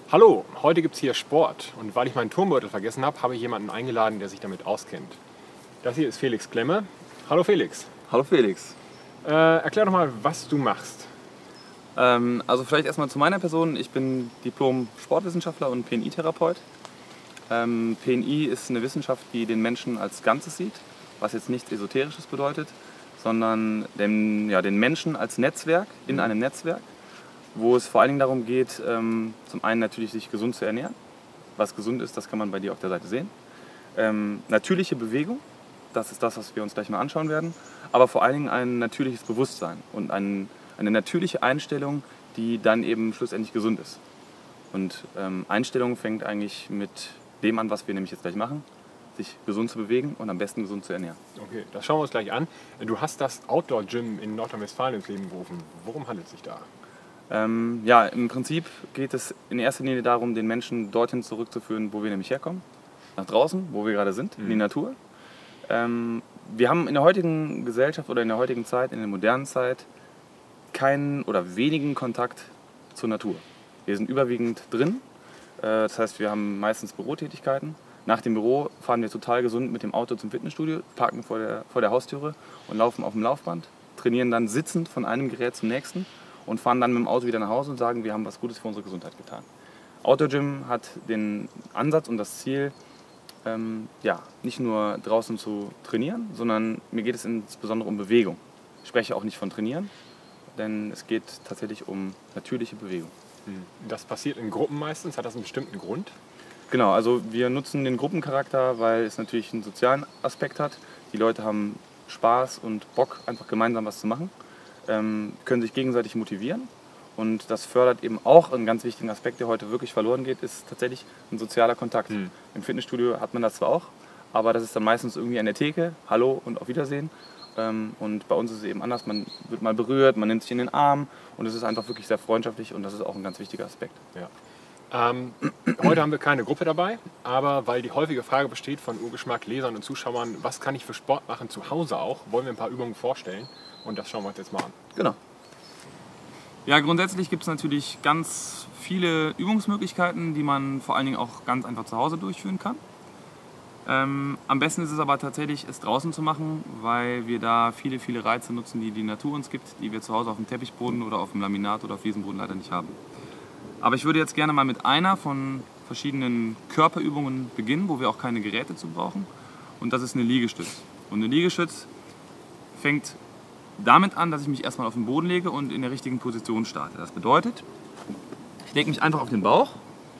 Hallo, heute gibt es hier Sport und weil ich meinen Turmbeutel vergessen habe, habe ich jemanden eingeladen, der sich damit auskennt. Das hier ist Felix Klemme. Hallo Felix. Hallo Felix. Erklär doch mal, was du machst. Also vielleicht erstmal zu meiner Person. Ich bin Diplom-Sportwissenschaftler und PNI-Therapeut. PNI ist eine Wissenschaft, die den Menschen als Ganzes sieht, was jetzt nichts Esoterisches bedeutet, sondern den Menschen als Netzwerk, in einem Netzwerk, wo es vor allen Dingen darum geht, zum einen natürlich sich gesund zu ernähren. Was gesund ist, das kann man bei dir auf der Seite sehen. Natürliche Bewegung, das ist das, was wir uns gleich mal anschauen werden, aber vor allen Dingen ein natürliches Bewusstsein und eine natürliche Einstellung, die dann eben schlussendlich gesund ist. Und Einstellung fängt eigentlich mit dem an, was wir nämlich jetzt gleich machen, sich gesund zu bewegen und am besten gesund zu ernähren. Okay, das schauen wir uns gleich an. Du hast das Outdoor-Gym in Nordrhein-Westfalen ins Leben gerufen. Worum handelt es sich da? Ja, im Prinzip geht es in erster Linie darum, den Menschen dorthin zurückzuführen, wo wir nämlich herkommen. Nach draußen, wo wir gerade sind, in die Natur. Wir haben in der heutigen Gesellschaft oder in der heutigen Zeit, in der modernen Zeit, keinen oder wenigen Kontakt zur Natur. Wir sind überwiegend drin, das heißt, wir haben meistens Bürotätigkeiten. Nach dem Büro fahren wir total gesund mit dem Auto zum Fitnessstudio, parken vor der Haustüre und laufen auf dem Laufband, trainieren dann sitzend von einem Gerät zum nächsten und fahren dann mit dem Auto wieder nach Hause und sagen, wir haben was Gutes für unsere Gesundheit getan. Outdoor Gym hat den Ansatz und das Ziel, nicht nur draußen zu trainieren, sondern mir geht es insbesondere um Bewegung. Ich spreche auch nicht von Trainieren, denn es geht tatsächlich um natürliche Bewegung. Das passiert in Gruppen meistens. Hat das einen bestimmten Grund? Genau, also wir nutzen den Gruppencharakter, weil es natürlich einen sozialen Aspekt hat. Die Leute haben Spaß und Bock, einfach gemeinsam was zu machen, können sich gegenseitig motivieren. Und das fördert eben auch einen ganz wichtigen Aspekt, der heute wirklich verloren geht, ist tatsächlich ein sozialer Kontakt. Im Fitnessstudio hat man das zwar auch, aber das ist dann meistens irgendwie an der Theke, Hallo und auf Wiedersehen. Und bei uns ist es eben anders, man wird mal berührt, man nimmt sich in den Arm und es ist einfach wirklich sehr freundschaftlich und das ist auch ein ganz wichtiger Aspekt. Ja. Heute haben wir keine Gruppe dabei, aber weil die häufige Frage besteht von Urgeschmack, Lesern und Zuschauern, was kann ich für Sport machen zu Hause auch, wollen wir ein paar Übungen vorstellen und das schauen wir uns jetzt mal an. Genau. Ja, grundsätzlich gibt es natürlich ganz viele Übungsmöglichkeiten, die man vor allen Dingen auch ganz einfach zu Hause durchführen kann. Am besten ist es aber tatsächlich, es draußen zu machen, weil wir da viele Reize nutzen, die die Natur uns gibt, die wir zu Hause auf dem Teppichboden oder auf dem Laminat oder auf Fliesenboden leider nicht haben. Aber ich würde jetzt gerne mal mit einer von verschiedenen Körperübungen beginnen, wo wir auch keine Geräte zu brauchen. Und das ist eine Liegestütz. Und eine Liegestütz fängt damit an, dass ich mich erstmal auf den Boden lege und in der richtigen Position starte. Das bedeutet, ich lege mich einfach auf den Bauch.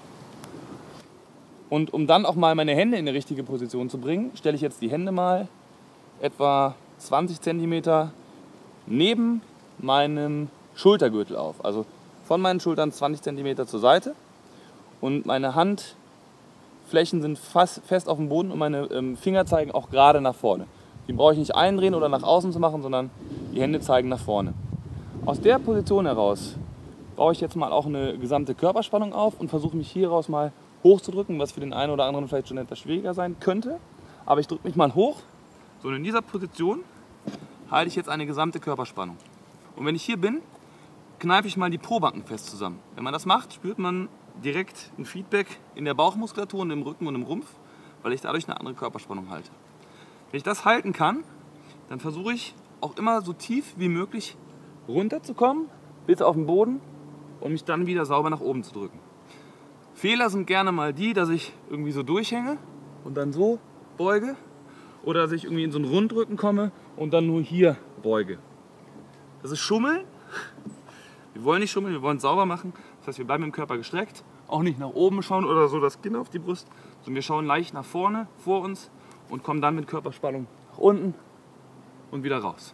Und um dann auch mal meine Hände in die richtige Position zu bringen, stelle ich jetzt die Hände mal etwa 20 cm neben meinem Schultergürtel auf. Also von meinen Schultern 20 cm zur Seite. Und meine Handflächen sind fest auf dem Boden und meine Finger zeigen auch gerade nach vorne. Die brauche ich nicht eindrehen oder nach außen zu machen, sondern die Hände zeigen nach vorne. Aus der Position heraus baue ich jetzt mal auch eine gesamte Körperspannung auf und versuche mich hieraus mal hochzudrücken, was für den einen oder anderen vielleicht schon etwas schwieriger sein könnte. Aber ich drücke mich mal hoch. So, und in dieser Position halte ich jetzt eine gesamte Körperspannung. Und wenn ich hier bin, kneife ich mal die Pobacken fest zusammen. Wenn man das macht, spürt man direkt ein Feedback in der Bauchmuskulatur und im Rücken und im Rumpf, weil ich dadurch eine andere Körperspannung halte. Wenn ich das halten kann, dann versuche ich auch immer so tief wie möglich runterzukommen, bis auf den Boden und mich dann wieder sauber nach oben zu drücken. Fehler sind gerne mal die, dass ich irgendwie so durchhänge und dann so beuge oder dass ich irgendwie in so einen Rundrücken komme und dann nur hier beuge. Das ist Schummeln. Wir wollen nicht schummeln, wir wollen es sauber machen. Das heißt, wir bleiben im Körper gestreckt, auch nicht nach oben schauen oder so das Kinn auf die Brust, sondern wir schauen leicht nach vorne, vor uns und kommen dann mit Körperspannung nach unten und wieder raus.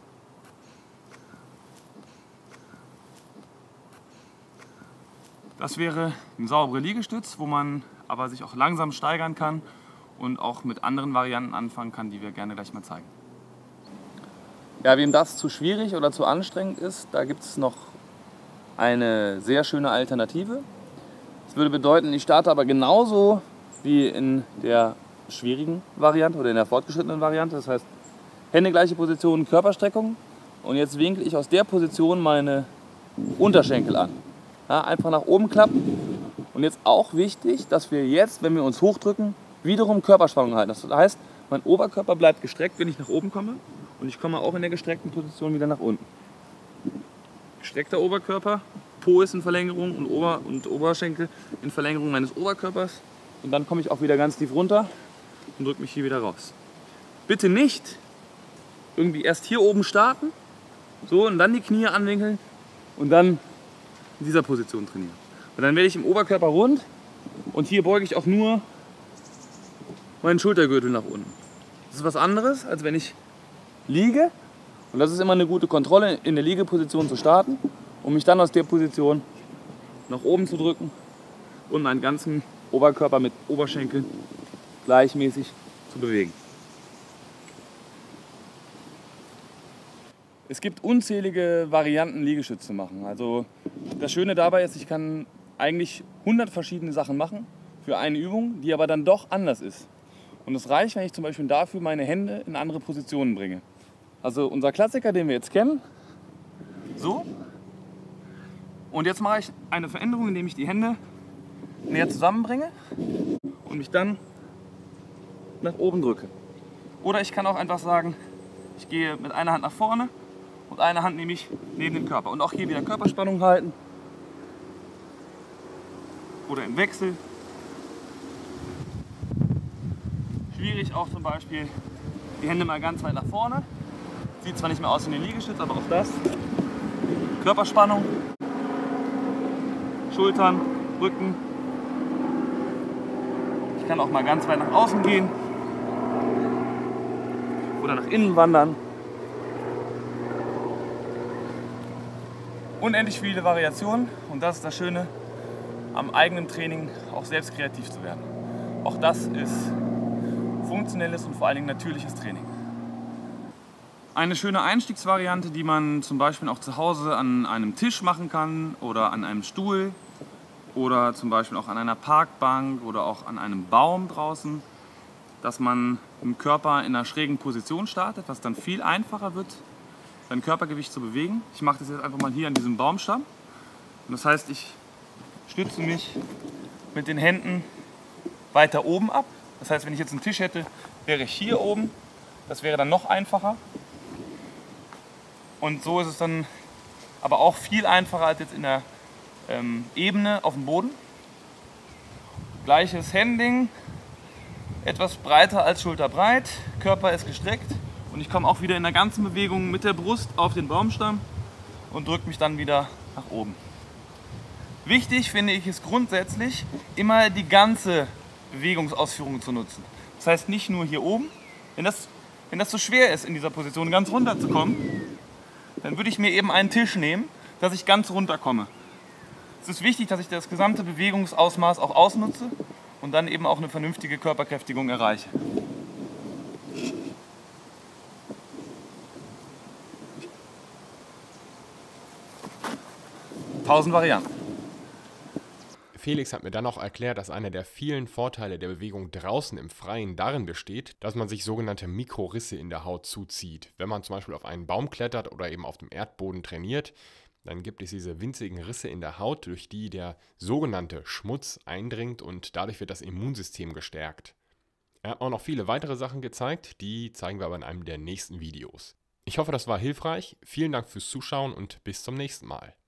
Das wäre ein sauberer Liegestütz, wo man aber sich auch langsam steigern kann und auch mit anderen Varianten anfangen kann, die wir gerne gleich mal zeigen. Ja, wem das zu schwierig oder zu anstrengend ist, da gibt es noch eine sehr schöne Alternative. Das würde bedeuten, ich starte aber genauso wie in der schwierigen Variante oder in der fortgeschrittenen Variante. Das heißt, Hände gleiche Position, Körperstreckung. Und jetzt winkle ich aus der Position meine Unterschenkel an. Ja, einfach nach oben klappen Und jetzt auch wichtig, dass wir jetzt, wenn wir uns hochdrücken, wiederum Körperspannung halten. Das heißt, mein Oberkörper bleibt gestreckt, wenn ich nach oben komme. Und ich komme auch in der gestreckten Position wieder nach unten. Gestreckter Oberkörper, Po ist in Verlängerung und Oberschenkel in Verlängerung meines Oberkörpers. Und dann komme ich auch wieder ganz tief runter und drücke mich hier wieder raus. Bitte nicht irgendwie erst hier oben starten, so, und dann die Knie anwinkeln und dann in dieser Position trainieren. Und dann werde ich im Oberkörper rund und hier beuge ich auch nur meinen Schultergürtel nach unten. Das ist was anderes, als wenn ich liege. Und das ist immer eine gute Kontrolle, in der Liegeposition zu starten, um mich dann aus der Position nach oben zu drücken und meinen ganzen Oberkörper mit Oberschenkeln gleichmäßig zu bewegen. Es gibt unzählige Varianten, Liegestütze zu machen. Also das Schöne dabei ist, ich kann eigentlich 100 verschiedene Sachen machen für eine Übung, die aber dann doch anders ist. Und es reicht, wenn ich zum Beispiel dafür meine Hände in andere Positionen bringe. Also unser Klassiker, den wir jetzt kennen, so. Und jetzt mache ich eine Veränderung, indem ich die Hände näher zusammenbringe und mich dann nach oben drücke. Oder ich kann auch einfach sagen, ich gehe mit einer Hand nach vorne und eine Hand nehme ich neben den Körper. Und auch hier wieder Körperspannung halten. Oder im Wechsel. Schwierig auch zum Beispiel die Hände mal ganz weit nach vorne. Sieht zwar nicht mehr aus wie eine Liegestütze, aber auch das. Körperspannung. Schultern, Rücken. Ich kann auch mal ganz weit nach außen gehen. Oder nach innen wandern. Unendlich viele Variationen und das ist das Schöne, am eigenen Training auch selbst kreativ zu werden. Auch das ist funktionelles und vor allen Dingen natürliches Training. Eine schöne Einstiegsvariante, die man zum Beispiel auch zu Hause an einem Tisch machen kann oder an einem Stuhl oder zum Beispiel auch an einer Parkbank oder auch an einem Baum draußen, dass man im Körper in einer schrägen Position startet, was dann viel einfacher wird, sein Körpergewicht zu bewegen. Ich mache das jetzt einfach mal hier an diesem Baumstamm. Und das heißt, ich stütze mich mit den Händen weiter oben ab. Das heißt, wenn ich jetzt einen Tisch hätte, wäre ich hier oben. Das wäre dann noch einfacher. Und so ist es dann aber auch viel einfacher als jetzt in der Ebene auf dem Boden. Gleiches Handling, etwas breiter als schulterbreit, Körper ist gestreckt und ich komme auch wieder in der ganzen Bewegung mit der Brust auf den Baumstamm und drücke mich dann wieder nach oben. Wichtig finde ich es grundsätzlich, immer die ganze Bewegungsausführung zu nutzen. Das heißt nicht nur hier oben. Wenn das so schwer ist, in dieser Position ganz runter zu kommen, dann würde ich mir eben einen Tisch nehmen, dass ich ganz runter komme. Es ist wichtig, dass ich das gesamte Bewegungsausmaß auch ausnutze und dann eben auch eine vernünftige Körperkräftigung erreiche. 1000 Varianten. Felix hat mir dann auch erklärt, dass einer der vielen Vorteile der Bewegung draußen im Freien darin besteht, dass man sich sogenannte Mikrorisse in der Haut zuzieht. Wenn man zum Beispiel auf einen Baum klettert oder eben auf dem Erdboden trainiert, dann gibt es diese winzigen Risse in der Haut, durch die der sogenannte Schmutz eindringt und dadurch wird das Immunsystem gestärkt. Er hat auch noch viele weitere Sachen gezeigt, die zeigen wir aber in einem der nächsten Videos. Ich hoffe, das war hilfreich. Vielen Dank fürs Zuschauen und bis zum nächsten Mal.